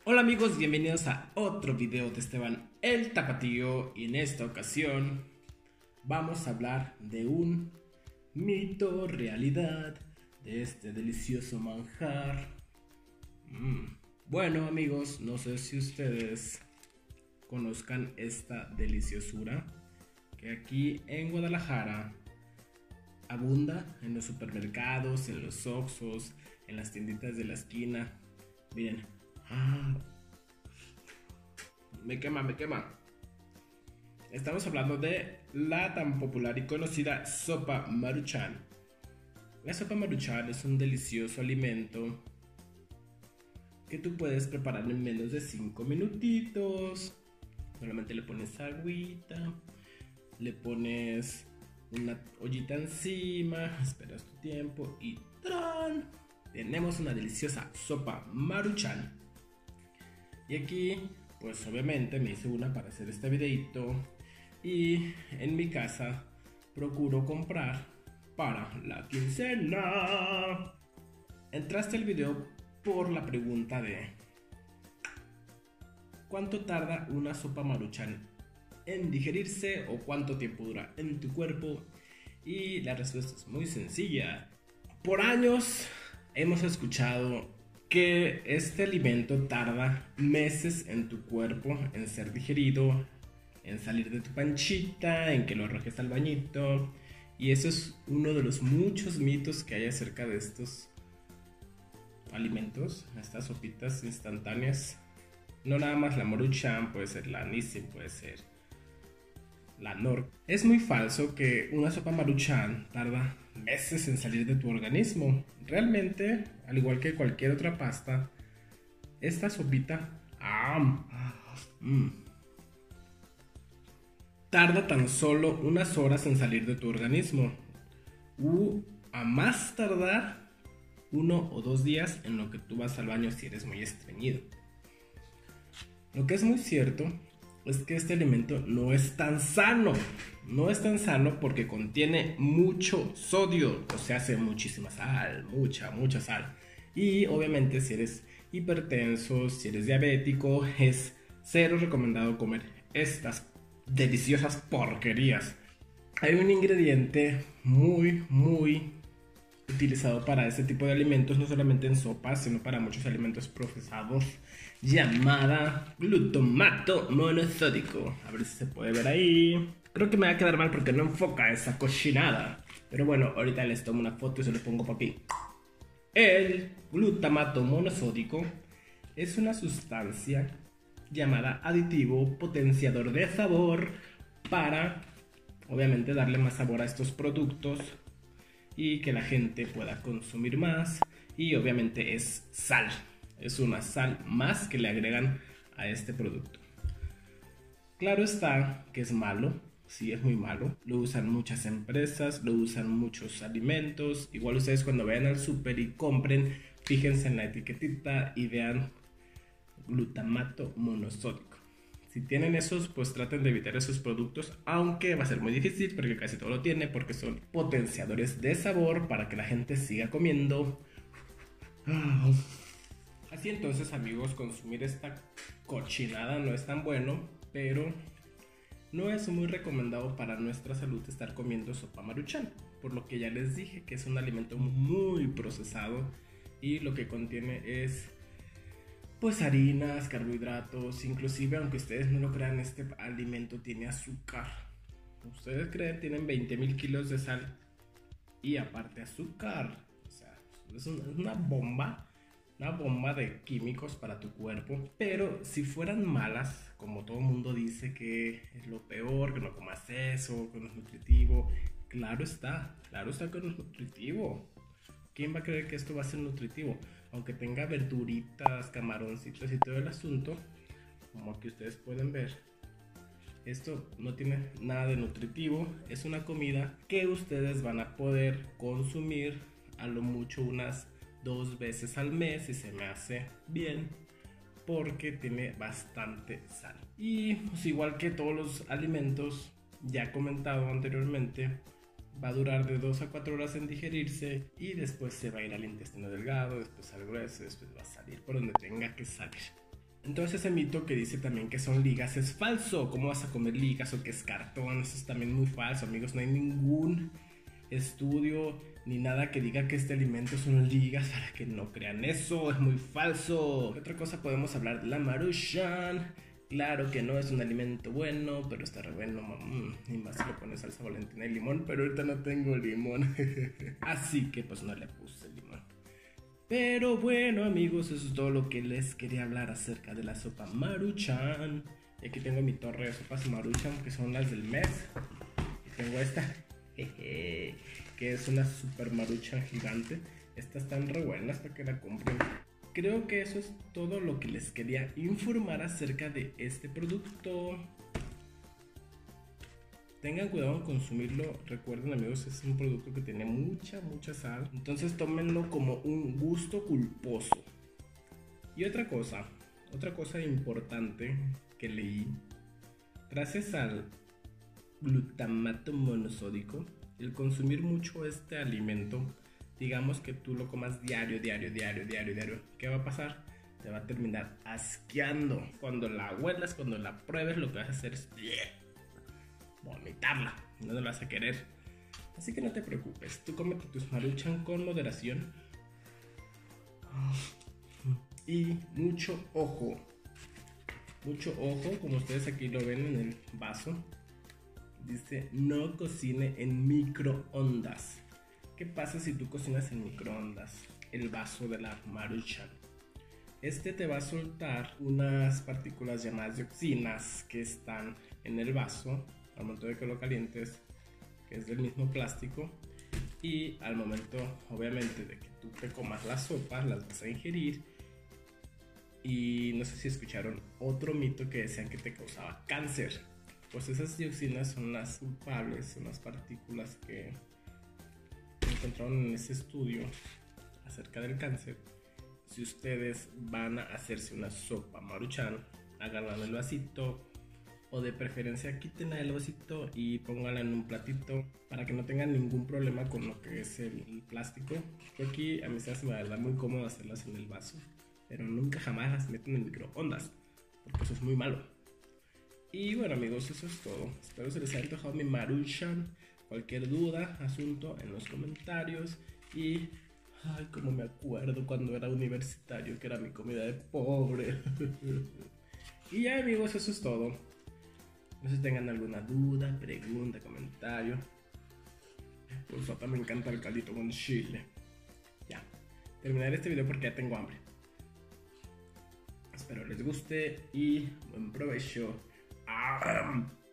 Hola amigos, bienvenidos a otro video de Esteban el Tapatío y en esta ocasión vamos a hablar de un mito, realidad de este delicioso manjar. Bueno amigos, no sé si ustedes conozcan esta deliciosura que aquí en Guadalajara abunda en los supermercados, en los Oxxos, en las tienditas de la esquina. Miren. Me quema. Estamos hablando de la tan popular y conocida sopa Maruchan. La sopa Maruchan es un delicioso alimento que tú puedes preparar en menos de 5 minutitos. Solamente le pones agüita, le pones una ollita encima, esperas tu tiempo y ¡tran! Tenemos una deliciosa sopa Maruchan. Y aquí pues obviamente me hice una para hacer este videito y en mi casa procuro comprar para la quincena. Entraste al video por la pregunta de ¿cuánto tarda una sopa Maruchan en digerirse o cuánto tiempo dura en tu cuerpo? Y la respuesta es muy sencilla. Por años hemos escuchado que este alimento tarda meses en tu cuerpo en ser digerido, en salir de tu panchita, en que lo arrojes al bañito. Y eso es uno de los muchos mitos que hay acerca de estos alimentos, estas sopitas instantáneas. No nada más la Maruchan, puede ser la Nissin, puede ser la Nor. Es muy falso que una sopa Maruchan tarda meses en salir de tu organismo. Realmente, al igual que cualquier otra pasta, esta sopita tarda tan solo unas horas en salir de tu organismo. A más tardar 1 o 2 días en lo que tú vas al baño si eres muy estreñido. Lo que es muy cierto es que este alimento no es tan sano. No es tan sano porque contiene mucho sodio, o sea, hace muchísima sal, mucha sal. Y obviamente si eres hipertenso, si eres diabético, es cero recomendado comer estas deliciosas porquerías. Hay un ingrediente muy utilizado para este tipo de alimentos, no solamente en sopas, sino para muchos alimentos procesados, llamada glutamato monosódico. A ver si se puede ver ahí. Creo que me va a quedar mal porque no enfoca esa cochinada. Pero bueno, ahorita les tomo una foto y se lo pongo por aquí. El glutamato monosódico es una sustancia llamada aditivo potenciador de sabor para, obviamente, darle más sabor a estos productos y que la gente pueda consumir más. Y obviamente es sal, es una sal más que le agregan a este producto. Claro está que es malo, sí es muy malo, lo usan muchas empresas, lo usan muchos alimentos. Igual ustedes cuando vayan al súper y compren, fíjense en la etiquetita y vean glutamato monosódico. Si tienen esos, pues traten de evitar esos productos, aunque va a ser muy difícil porque casi todo lo tiene, porque son potenciadores de sabor para que la gente siga comiendo. Así entonces, amigos, consumir esta cochinada no es tan bueno, pero no es muy recomendado para nuestra salud estar comiendo sopa Maruchan, por lo que ya les dije que es un alimento muy procesado y lo que contiene es pues harinas, carbohidratos, inclusive aunque ustedes no lo crean, este alimento tiene azúcar. Ustedes creen, tienen 20.000 kilos de sal y aparte azúcar. O sea, es una bomba de químicos para tu cuerpo. Pero si fueran malas, como todo el mundo dice que es lo peor, que no comas eso, que no es nutritivo, claro está que no es nutritivo. ¿Quién va a creer que esto va a ser nutritivo? Aunque tenga verduritas, camaroncitos y todo el asunto, como aquí ustedes pueden ver, esto no tiene nada de nutritivo. Es una comida que ustedes van a poder consumir a lo mucho unas 2 veces al mes, si se me hace bien, porque tiene bastante sal. Y pues igual que todos los alimentos ya comentado anteriormente, va a durar de 2 a 4 horas en digerirse y después se va a ir al intestino delgado, después al grueso, después va a salir por donde tenga que salir. Entonces ese mito que dice también que son ligas es falso. ¿Cómo vas a comer ligas o que es cartón? Eso es también muy falso, amigos. No hay ningún estudio ni nada que diga que este alimento son ligas para que no crean eso. Es muy falso. ¿Qué otra cosa podemos hablar? La Maruchan. Claro que no es un alimento bueno, pero está re bueno. Y más si le pones salsa valentina y limón. Pero ahorita no tengo limón. Así que pues no le puse limón. Pero bueno, amigos, eso es todo lo que les quería hablar acerca de la sopa Maruchan. Y aquí tengo mi torre de sopas Maruchan, que son las del mes. Y tengo esta, que es una super Maruchan gigante. Estas están re buenas para que la compren. Creo que eso es todo lo que les quería informar acerca de este producto. Tengan cuidado en consumirlo. Recuerden, amigos, es un producto que tiene mucha sal. Entonces tómenlo como un gusto culposo. Y otra cosa importante que leí. Gracias al glutamato monosódico, el consumir mucho este alimento, digamos que tú lo comas diario, ¿qué va a pasar? Te va a terminar asqueando. Cuando la huelas, cuando la pruebes, lo que vas a hacer es vomitarla, no lo vas a querer. Así que no te preocupes, tú cómete tus Maruchan con moderación. Y mucho ojo, como ustedes aquí lo ven en el vaso. Dice, no cocine en microondas. ¿Qué pasa si tú cocinas en microondas el vaso de la Maruchan? Este te va a soltar unas partículas llamadas dioxinas que están en el vaso al momento de que lo calientes, que es del mismo plástico, y al momento obviamente de que tú te comas las sopas, las vas a ingerir. Y no sé si escucharon otro mito que decían que te causaba cáncer. Pues esas dioxinas son las culpables, son las partículas que encontraron en ese estudio acerca del cáncer. Si ustedes van a hacerse una sopa Maruchan, háganla en el vasito, o de preferencia quítenla del vasito y pónganla en un platito para que no tengan ningún problema con lo que es el plástico. Yo aquí a mí se me da muy cómodo hacerlas en el vaso, pero nunca jamás las meten en microondas, porque eso es muy malo. Y bueno, amigos, eso es todo. Espero se les haya antojado mi Maruchan. Cualquier duda, asunto, en los comentarios. Y ay, como me acuerdo cuando era universitario, que era mi comida de pobre. Y ya, amigos, eso es todo. No sé si tengan alguna duda, pregunta, comentario. Pues hasta me encanta el caldito con chile. Ya, terminaré este video porque ya tengo hambre. Espero les guste y buen provecho.